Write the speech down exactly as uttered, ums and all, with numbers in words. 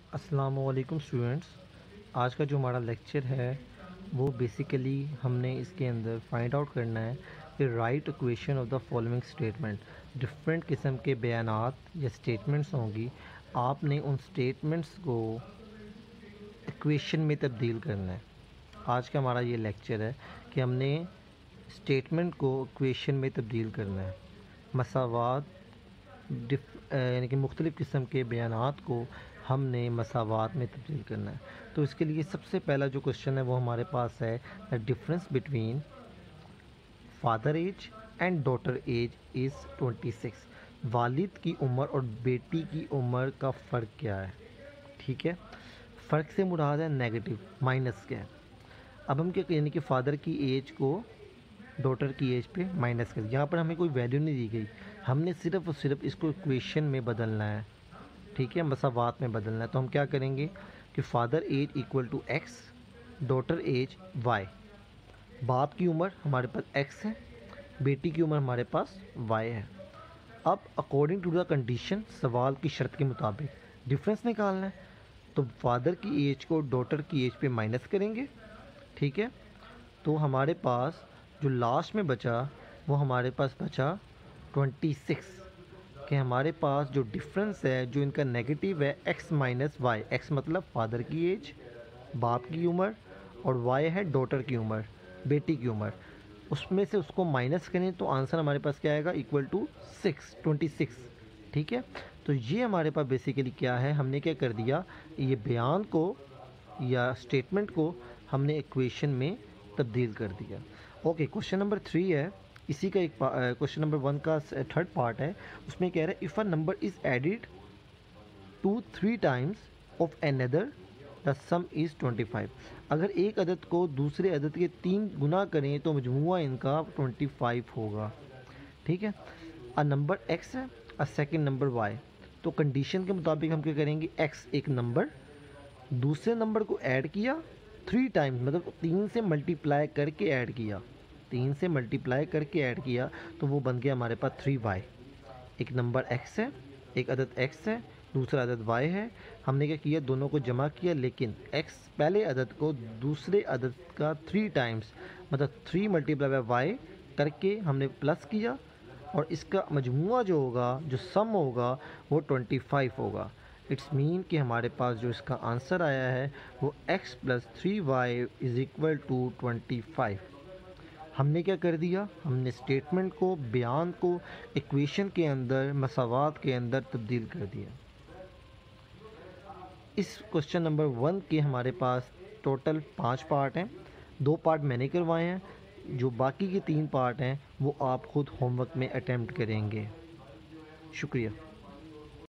अस्सलामुअलैकुम स्टूडेंट्स। आज का जो हमारा लेक्चर है वो बेसिकली हमने इसके अंदर फाइंड आउट करना है कि right equation of the following statement. Different किस्म के बयानात या स्टेटमेंट्स होंगी, आपने उन स्टेटमेंट्स को इक्वेशन में तब्दील करना है। आज का हमारा ये लेक्चर है कि हमने स्टेटमेंट को इक्वेशन में तब्दील करना है। मसावात डिफ यानी कि मुख्तलिफ़ किस्म के बयानात को हमने मसावात में तब्दील करना है। तो इसके लिए सबसे पहला जो क्वेश्चन है वो हमारे पास है the difference between father age and daughter age is twenty six. वालिद की उम्र और बेटी की उम्र का फ़र्क क्या है। ठीक है, फ़र्क से मुराद है नेगेटिव, माइनस क्या है। अब हम क्या यानी कि फ़ादर की एज को डॉटर की एज पे माइनस कर, यहाँ पर हमें कोई वैल्यू नहीं दी गई, हमने सिर्फ और सिर्फ इसको इक्वेशन में बदलना है। ठीक है, मसावात में बदलना है। तो हम क्या करेंगे कि father age equal to x, daughter age y. बाप की उम्र हमारे पास एक्स है, बेटी की उम्र हमारे पास वाई है। अब अकॉर्डिंग टू द कंडीशन, सवाल की शर्त के मुताबिक डिफरेंस निकालना है। तो फादर की एज को डॉटर की एज पे माइनस करेंगे। ठीक है, तो हमारे पास जो लास्ट में बचा वो हमारे पास बचा ट्वेंटी सिक्स। कि हमारे पास जो डिफरेंस है जो इनका नेगेटिव है एक्स माइनस वाई। एक्स मतलब फादर की एज, बाप की उम्र, और वाई है डॉटर की उम्र, बेटी की उम्र। उसमें से उसको माइनस करें तो आंसर हमारे पास क्या आएगा, equal to six, twenty six. ठीक है, तो ये हमारे पास बेसिकली क्या है, हमने क्या कर दिया, ये बयान को या स्टेटमेंट को हमने इक्वेशन में तब्दील कर दिया। ओके, क्वेश्चन नंबर थ्री है, इसी का एक क्वेश्चन नंबर वन का थर्ड पार्ट है। उसमें कह रहा है if a number is added to three times of another the sum is twenty five. अगर एक अदद को दूसरे अदद के तीन गुना करें तो मजमुआ इनका ट्वेंटी फाइव होगा। ठीक है, अ नंबर एक्स है, अ सेकेंड नंबर वाई। तो कंडीशन के मुताबिक हम क्या करेंगे, एक्स एक नंबर, दूसरे नंबर को ऐड किया थ्री टाइम्स, मतलब तीन से मल्टीप्लाई करके ऐड किया, तीन से मल्टीप्लाई करके ऐड किया तो वो बन गया हमारे पास थ्री वाई। एक नंबर एक्स है, एक अदद एक्स है, दूसरा अदद वाई है। हमने क्या किया, दोनों को जमा किया, लेकिन एक्स पहले अदद को दूसरे अदद का थ्री टाइम्स, मतलब थ्री मल्टीप्लाई बाय वाई करके हमने प्लस किया, और इसका मजमुआ जो होगा, जो सम होगा, वो ट्वेंटी फाइव होगा। इट्स मीन कि हमारे पास जो इसका आंसर आया है वो x plus three y is equal to twenty five. हमने क्या कर दिया, हमने स्टेटमेंट को, बयान को इक्वेशन के अंदर, मसावात के अंदर तब्दील कर दिया। इस क्वेश्चन नंबर वन के हमारे पास टोटल पाँच पार्ट हैं, दो पार्ट मैंने करवाए हैं, जो बाकी के तीन पार्ट हैं वो आप ख़ुद होमवर्क में अटेम्प्ट करेंगे। शुक्रिया।